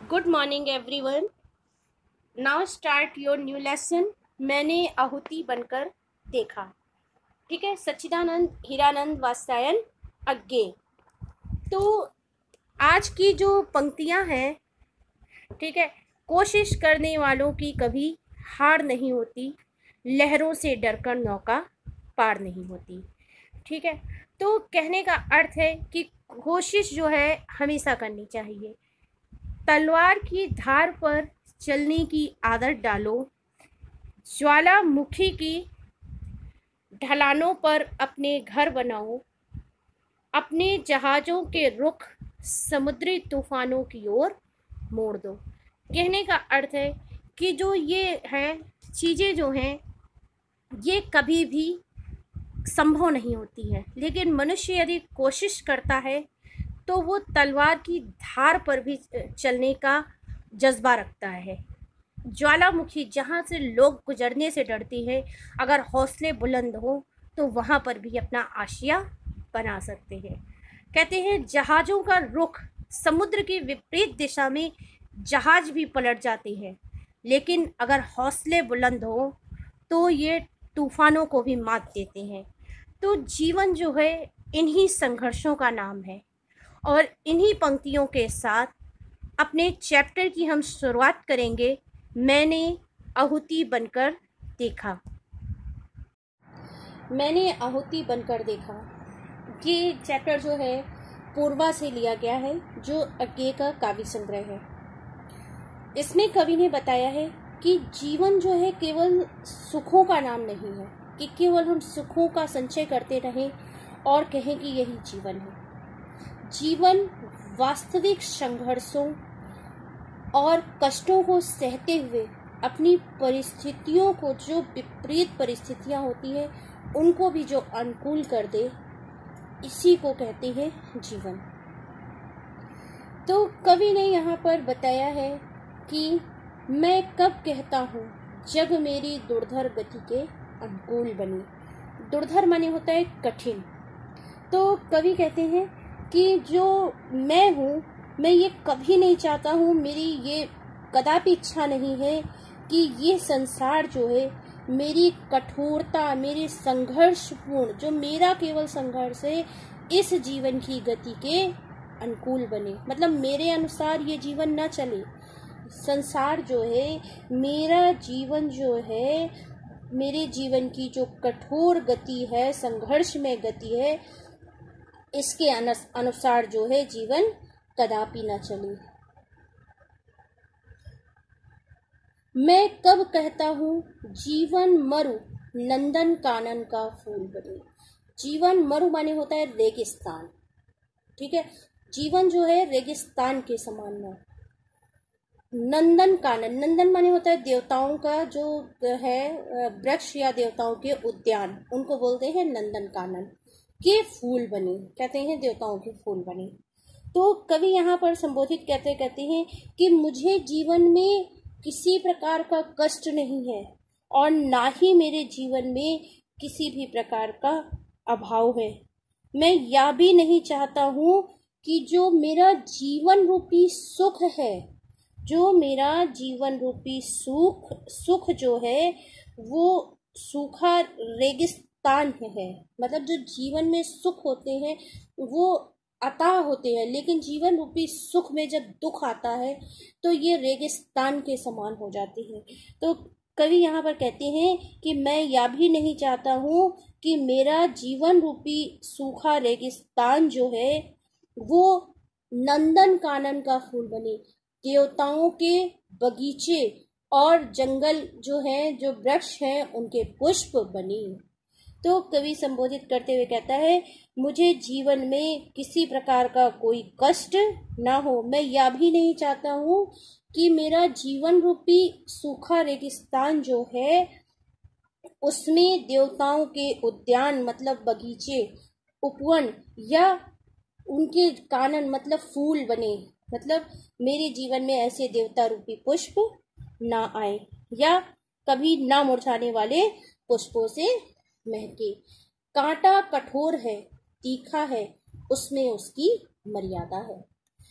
Good morning everyone. Now start your new lesson. मैंने आहुति बनकर देखा। ठीक है, सच्चिदानंद हीरानंद वात्स्यायन अज्ञे। तो आज की जो पंक्तियां हैं, ठीक है, कोशिश करने वालों की कभी हार नहीं होती, लहरों से डरकर नौका पार नहीं होती। ठीक है, तो कहने का अर्थ है कि कोशिश जो है हमेशा करनी चाहिए। तलवार की धार पर चलने की आदत डालो, ज्वालामुखी की ढलानों पर अपने घर बनाओ, अपने जहाज़ों के रुख समुद्री तूफानों की ओर मोड़ दो। कहने का अर्थ है कि जो ये हैं चीज़ें जो हैं ये कभी भी संभव नहीं होती है, लेकिन मनुष्य यदि कोशिश करता है तो वो तलवार की धार पर भी चलने का जज्बा रखता है। ज्वालामुखी जहाँ से लोग गुजरने से डरती है, अगर हौसले बुलंद हो तो वहाँ पर भी अपना आशिया बना सकते हैं। कहते हैं जहाज़ों का रुख समुद्र की विपरीत दिशा में जहाज भी पलट जाते हैं, लेकिन अगर हौसले बुलंद हो तो ये तूफानों को भी मात देते हैं। तो जीवन जो है इन्हीं संघर्षों का नाम है, और इन्हीं पंक्तियों के साथ अपने चैप्टर की हम शुरुआत करेंगे। मैंने आहुति बनकर देखा। मैंने आहुति बनकर देखा, ये चैप्टर जो है पूर्वा से लिया गया है, जो अज्ञे का काव्य संग्रह है। इसमें कवि ने बताया है कि जीवन जो है केवल सुखों का नाम नहीं है, कि केवल हम सुखों का संचय करते रहें और कहें कि यही जीवन है। जीवन वास्तविक संघर्षों और कष्टों को सहते हुए अपनी परिस्थितियों को, जो विपरीत परिस्थितियां होती हैं उनको भी जो अनुकूल कर दे, इसी को कहते हैं जीवन। तो कवि ने यहाँ पर बताया है कि मैं कब कहता हूँ जग मेरी दुर्धर गति के अनुकूल बनी। दुर्धर माने होता है कठिन। तो कवि कहते हैं कि जो मैं हूँ, मैं ये कभी नहीं चाहता हूँ, मेरी ये कदापि इच्छा नहीं है कि ये संसार जो है मेरी कठोरता, मेरे संघर्षपूर्ण, जो मेरा केवल संघर्ष है, इस जीवन की गति के अनुकूल बने। मतलब मेरे अनुसार ये जीवन न चले। संसार जो है, मेरा जीवन जो है, मेरे जीवन की जो कठोर गति है, संघर्ष में गति है, इसके अनुसार जो है जीवन कदापि न चले। मैं कब कहता हूँ जीवन मरु नंदन कानन का फूल बने। जीवन मरु माने होता है रेगिस्तान। ठीक है, जीवन जो है रेगिस्तान के समान है। नंदन कानन, नंदन माने होता है देवताओं का जो है वृक्ष या देवताओं के उद्यान, उनको बोलते हैं नंदन कानन के फूल बने, कहते हैं देवताओं के फूल बने। तो कवि यहाँ पर संबोधित कहते हैं कि मुझे जीवन में किसी प्रकार का कष्ट नहीं है, और ना ही मेरे जीवन में किसी भी प्रकार का अभाव है। मैं यह भी नहीं चाहता हूँ कि जो मेरा जीवन रूपी सुख है, जो मेरा जीवन रूपी सुख जो है वो सूखा रेगिस्तान है। मतलब जो जीवन में सुख होते हैं वो अताह होते हैं, लेकिन जीवन रूपी सुख में जब दुख आता है तो ये रेगिस्तान के समान हो जाते हैं। तो कवि यहाँ पर कहते हैं कि मैं यह भी नहीं चाहता हूँ कि मेरा जीवन रूपी सूखा रेगिस्तान जो है वो नंदन कानन का फूल बने, देवताओं के बगीचे और जंगल जो हैं, जो वृक्ष हैं, उनके पुष्प बने। तो कवि संबोधित करते हुए कहता है मुझे जीवन में किसी प्रकार का कोई कष्ट ना हो। मैं यह भी नहीं चाहता हूँ कि मेरा जीवन रूपी सूखा रेगिस्तान जो है उसमें देवताओं के उद्यान मतलब बगीचे, उपवन या उनके कानन मतलब फूल बने। मतलब मेरे जीवन में ऐसे देवता रूपी पुष्प ना आए, या कभी ना मुरझाने वाले पुष्पों से महके। कांटा कठोर है, तीखा है, उसमें उसकी मर्यादा है।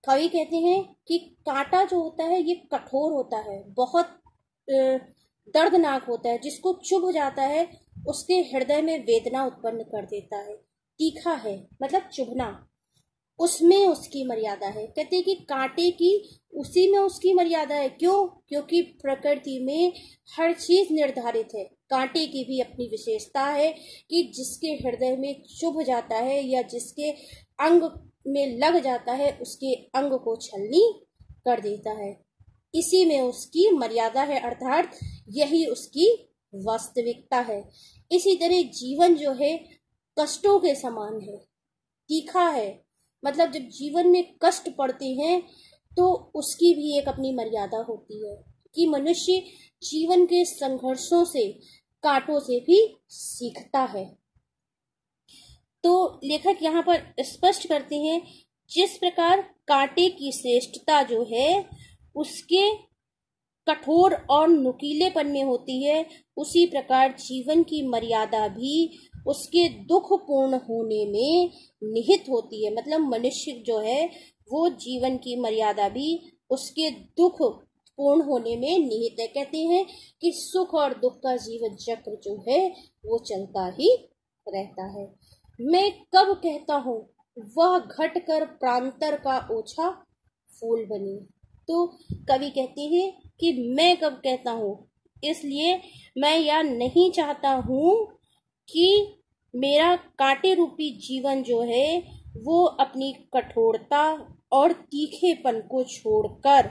कवि कहते हैं कि कांटा जो होता है ये कठोर होता है, बहुत दर्दनाक होता है, जिसको चुभ जाता है उसके हृदय में वेदना उत्पन्न कर देता है। तीखा है मतलब चुभना, उसमें उसकी मर्यादा है। कहते हैं कि कांटे की उसी में उसकी मर्यादा है। क्यों? क्योंकि प्रकृति में हर चीज निर्धारित है। कांटे की भी अपनी विशेषता है कि जिसके हृदय में चुभ जाता है या जिसके अंग में लग जाता है उसके अंग को छलनी कर देता है। इसी में उसकी मर्यादा है, अर्थात यही उसकी वास्तविकता है। इसी तरह जीवन जो है कष्टों के समान है, तीखा है। मतलब जब जीवन में कष्ट पड़ते हैं तो उसकी भी एक अपनी मर्यादा होती है कि मनुष्य जीवन के संघर्षों से, कांटों से भी सीखता है। तो लेखक यहाँ पर स्पष्ट करते हैं, जिस प्रकार कांटे की श्रेष्ठता जो है उसके कठोर और नुकीलेपन में होती है, उसी प्रकार जीवन की मर्यादा भी उसके दुख पूर्ण होने में निहित होती है। मतलब मनुष्य जो है वो जीवन की मर्यादा भी उसके दुख पूर्ण होने में निहित है। कहते हैं कि सुख और दुख का जीवन चक्र जो है वो चलता ही रहता है। मैं कब कहता हूँ वह घट कर प्रांतर का ओछा फूल बनी। तो कवि कहते हैं कि मैं कब कहता हूँ, इसलिए मैं यह नहीं चाहता हूँ कि मेरा कांटे रूपी जीवन जो है वो अपनी कठोरता और तीखेपन को छोड़कर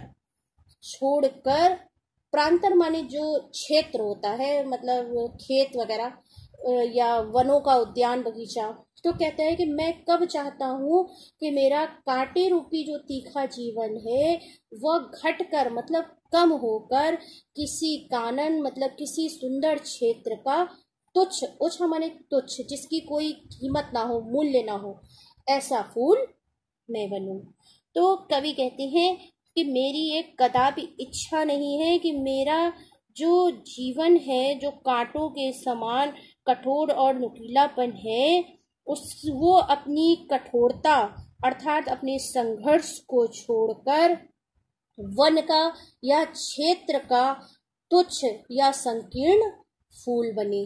प्रांतर माने जो क्षेत्र होता है, मतलब खेत वगैरह या वनों का उद्यान बगीचा, तो कहता है कि मैं कब चाहता हूँ कि मेरा कांटे रूपी जो तीखा जीवन है वह घट कर मतलब कम होकर किसी कानन मतलब किसी सुंदर क्षेत्र का तुच्छ, उच्च माने तुच्छ, जिसकी कोई कीमत ना हो, मूल्य ना हो, ऐसा फूल मैं बनूं। तो कवि कहते हैं कि मेरी एक कदापि इच्छा नहीं है कि मेरा जो जीवन है, जो कांटों के समान कठोर और नुकीलापन है, वो अपनी कठोरता अर्थात अपने संघर्ष को छोड़कर वन का या क्षेत्र का तुच्छ या संकीर्ण फूल बने।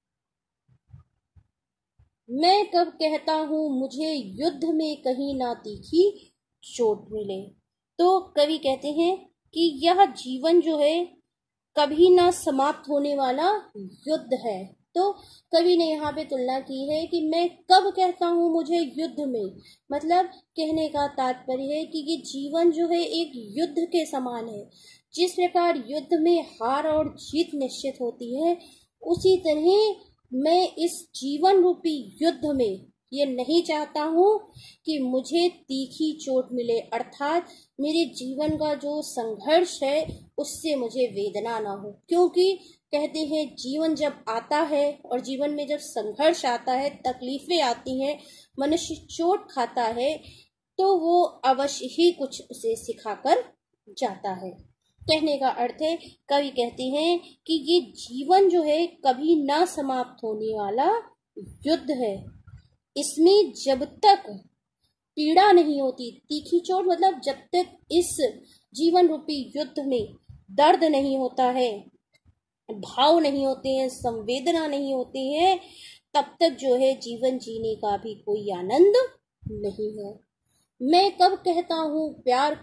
मैं कब कहता हूँ मुझे युद्ध में कहीं ना तीखी चोट मिले। तो कवि कहते हैं कि यह जीवन जो है कभी ना समाप्त होने वाला युद्ध है। तो कवि ने यहाँ पे तुलना की है कि मैं कब कहता हूँ मुझे युद्ध में, मतलब कहने का तात्पर्य है कि ये जीवन जो है एक युद्ध के समान है। जिस प्रकार युद्ध में हार और जीत निश्चित होती है, उसी तरह मैं इस जीवन रूपी युद्ध में ये नहीं चाहता हूँ कि मुझे तीखी चोट मिले, अर्थात मेरे जीवन का जो संघर्ष है उससे मुझे वेदना ना हो। क्योंकि कहते हैं जीवन जब आता है और जीवन में जब संघर्ष आता है, तकलीफें आती हैं, मनुष्य चोट खाता है, तो वो अवश्य ही कुछ उसे सिखाकर जाता है। कहने का अर्थ है, कवि कहते हैं कि ये जीवन जो है कभी ना समाप्त होने वाला युद्ध है। इसमें जब तक पीड़ा नहीं होती, तीखी चोट मतलब जब तक इस जीवन रूपी युद्ध में दर्द नहीं होता है, भाव नहीं होते हैं, संवेदना नहीं होती है, तब तक जो है जीवन जीने का भी कोई आनंद नहीं है। मैं कब कहता हूँ प्यार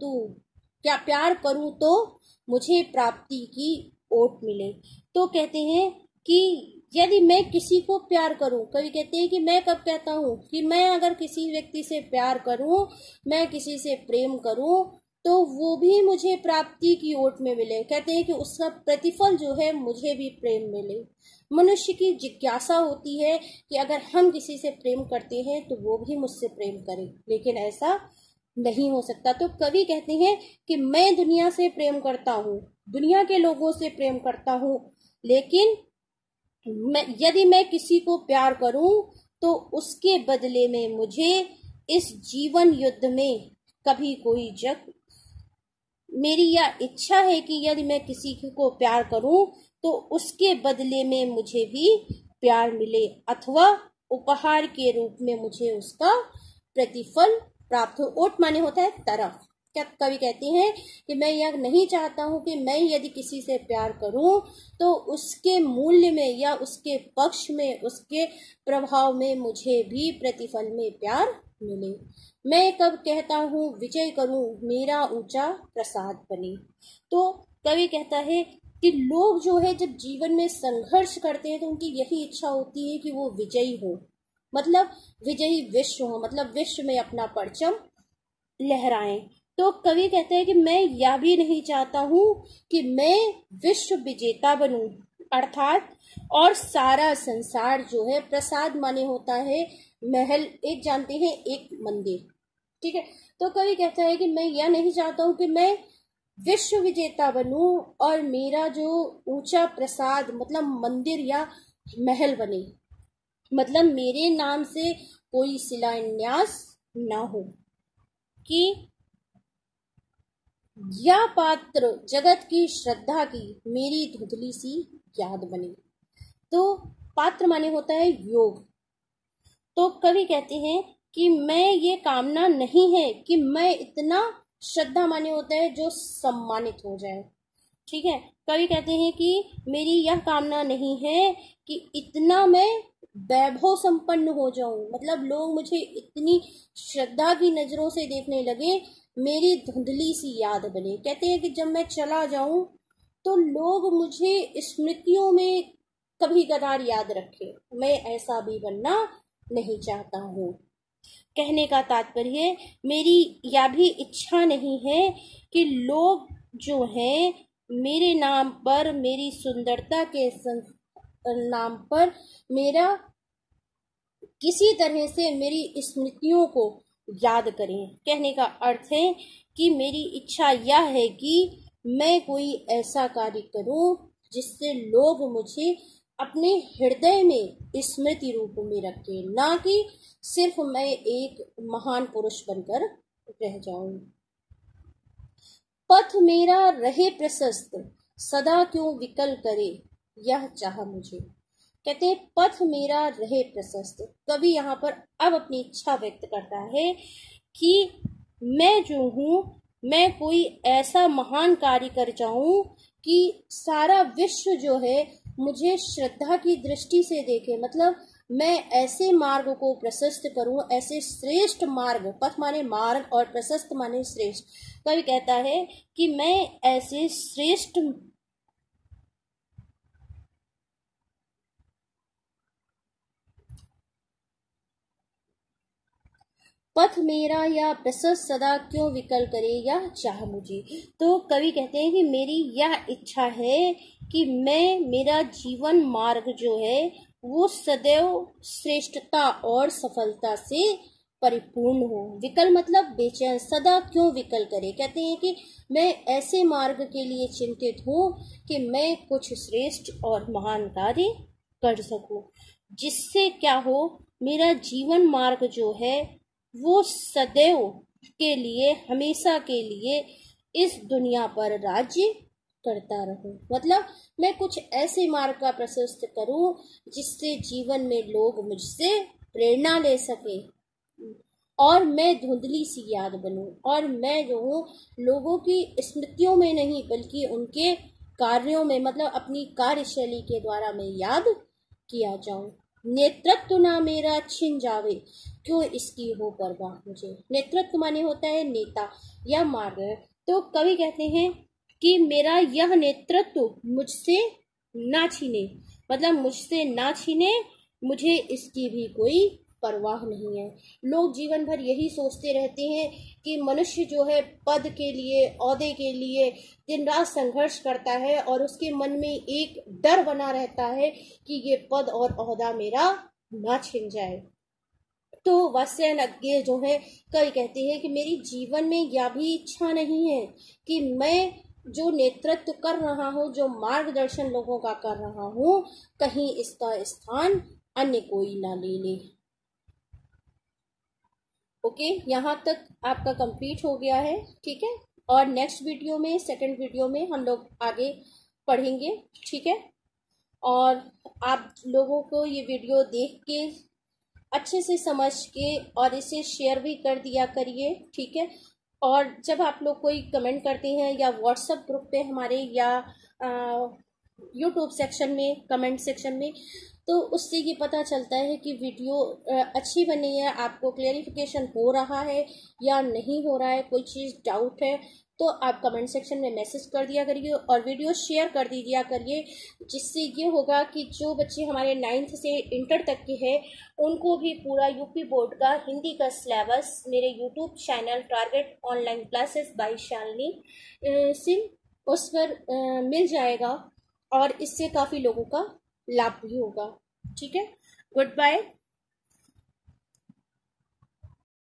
करूँ तो मुझे प्राप्ति की ओट मिले। तो कहते हैं कि यदि मैं किसी को प्यार करूं, कवि कहते हैं कि मैं कब कहता हूँ कि मैं अगर किसी व्यक्ति से प्यार करूं, मैं किसी से प्रेम करूं, तो वो भी मुझे प्राप्ति की ओट में मिले। कहते हैं कि उसका प्रतिफल जो है मुझे भी प्रेम मिले। मनुष्य की जिज्ञासा होती है कि अगर हम किसी से प्रेम करते हैं तो वो भी मुझसे प्रेम करे, लेकिन ऐसा नहीं हो सकता। तो कवि कहते हैं कि मैं दुनिया से प्रेम करता हूँ, दुनिया के लोगों से प्रेम करता हूँ, लेकिन यदि मैं किसी को प्यार करूं तो उसके बदले में मुझे इस जीवन युद्ध में कभी कोई मेरी यह इच्छा है कि यदि मैं किसी को प्यार करूं तो उसके बदले में मुझे भी प्यार मिले, अथवा उपहार के रूप में मुझे उसका प्रतिफल प्राप्त हो। ओट माने होता है तरफ। क्या कवि कहते हैं कि मैं यह नहीं चाहता हूं कि मैं यदि किसी से प्यार करूं तो उसके मूल्य में या उसके पक्ष में, उसके प्रभाव में मुझे भी प्रतिफल में प्यार मिले। मैं कब कहता हूं विजय करूं मेरा ऊंचा प्रसाद बने। तो कवि कहता है कि लोग जो है जब जीवन में संघर्ष करते हैं तो उनकी यही इच्छा होती है कि वो विजयी हो, मतलब विजयी विश्व हो, मतलब विश्व में अपना परचम लहराएं। तो कवि कहते हैं कि मैं यह भी नहीं चाहता हूं कि मैं विश्व विजेता बनूं, अर्थात और सारा संसार जो है, प्रसाद माने होता है महल, एक जानते हैं एक मंदिर, ठीक है। तो कवि कहता है कि मैं यह नहीं चाहता हूं कि मैं विश्व विजेता बनूं और मेरा जो ऊंचा प्रसाद मतलब मंदिर या महल बने, मतलब मेरे नाम से कोई शिलान्यास ना हो, कि या पात्र जगत की श्रद्धा की मेरी धुंधली सी याद बने। तो पात्र माने होता है योग। तो कवि कहते हैं कि मैं ये कामना नहीं है कि मैं इतना, श्रद्धा माने होता है जो सम्मानित हो जाए, ठीक है। कवि कहते हैं कि मेरी यह कामना नहीं है कि इतना मैं वैभव संपन्न हो जाऊं, मतलब लोग मुझे इतनी श्रद्धा की नजरों से देखने लगे, मेरी धुंधली सी याद बने। कहते हैं कि जब मैं चला जाऊं तो लोग मुझे स्मृतियों में कभी कदार याद रखें, मैं ऐसा भी बनना नहीं चाहता हूँ। कहने का तात्पर्य मेरी यह भी इच्छा नहीं है कि लोग जो हैं मेरे नाम पर, मेरी सुंदरता के नाम पर मेरा किसी तरह से मेरी स्मृतियों को याद करें। कहने का अर्थ है कि मेरी इच्छा यह है कि मैं कोई ऐसा कार्य करूं जिससे लोग मुझे अपने हृदय में स्मृति रूप में रखें, ना कि सिर्फ मैं एक महान पुरुष बनकर रह जाऊं। पथ मेरा रहे प्रशस्त सदा क्यों विकल करे यह चाह मुझे। कहते हैं पथ मेरा रहे प्रशस्त। कवि यहाँ पर अब अपनी इच्छा व्यक्त करता है कि मैं जो हूँ, मैं कोई ऐसा महान कार्य कर जाऊं कि सारा विश्व जो है मुझे श्रद्धा की दृष्टि से देखे, मतलब मैं ऐसे मार्ग को प्रशस्त करूं, ऐसे श्रेष्ठ मार्ग, पथ माने मार्ग और प्रशस्त माने श्रेष्ठ। कवि कहता है कि मैं ऐसे श्रेष्ठ पथ मेरा या प्रशस्त सदा क्यों विकल करे या चाह मुझे। तो कवि कहते हैं कि मेरी यह इच्छा है कि मैं, मेरा जीवन मार्ग जो है वो सदैव श्रेष्ठता और सफलता से परिपूर्ण हो। विकल मतलब बेचैन, सदा क्यों विकल करे। कहते हैं कि मैं ऐसे मार्ग के लिए चिंतित हूँ कि मैं कुछ श्रेष्ठ और महान कार्य कर सकूं, जिससे क्या हो, मेरा जीवन मार्ग जो है वो सदैव के लिए, हमेशा के लिए इस दुनिया पर राज्य करता रहूं। मतलब मैं कुछ ऐसे मार्ग का प्रशस्त करूं जिससे जीवन में लोग मुझसे प्रेरणा ले सके और मैं धुंधली सी याद बनूं, और मैं जो हूँ लोगों की स्मृतियों में नहीं बल्कि उनके कार्यों में, मतलब अपनी कार्यशैली के द्वारा मैं याद किया जाऊं। नेतृत्व ना मेरा छिन जावे क्यों इसकी हो परवाह मुझे। नेतृत्व माने होता है नेता या मार्ग। तो कवि कहते हैं कि मेरा यह नेतृत्व मुझसे ना छीने, मतलब मुझसे ना छीने, मुझे इसकी भी कोई परवाह नहीं है। लोग जीवन भर यही सोचते रहते हैं कि मनुष्य जो है पद के लिए, ओहदे के लिए दिन रात संघर्ष करता है और उसके मन में एक डर बना रहता है कि ये पद और ओहदा मेरा ना छिन जाए। तो वात्स्यायन जो है कवि कहते हैं कि मेरी जीवन में यह भी इच्छा नहीं है कि मैं जो नेतृत्व कर रहा हूँ, जो मार्गदर्शन लोगों का कर रहा हूँ, कहीं इसका स्थान अन्य कोई ना ले ले। ओके, यहाँ तक आपका कंप्लीट हो गया है, ठीक है। और नेक्स्ट वीडियो में, सेकंड वीडियो में हम लोग आगे पढ़ेंगे, ठीक है। और आप लोगों को ये वीडियो देख के अच्छे से समझ के और इसे शेयर भी कर दिया करिए, ठीक है। और जब आप लोग कोई कमेंट करते हैं या व्हाट्सएप ग्रुप पे हमारे या यूट्यूब सेक्शन में, कमेंट सेक्शन में, तो उससे ये पता चलता है कि वीडियो अच्छी बनी है, आपको क्लेरिफिकेशन हो रहा है या नहीं हो रहा है, कोई चीज़ डाउट है तो आप कमेंट सेक्शन में मैसेज कर दिया करिए और वीडियो शेयर कर दीजिए करिए, जिससे ये होगा कि जो बच्चे हमारे 9th से इंटर तक के हैं उनको भी पूरा यूपी बोर्ड का हिंदी का सिलेबस मेरे YouTube channel target online classes by Shalini Singh उस पर मिल जाएगा और इससे काफ़ी लोगों का लाभ भी होगा, ठीक है। Good bye.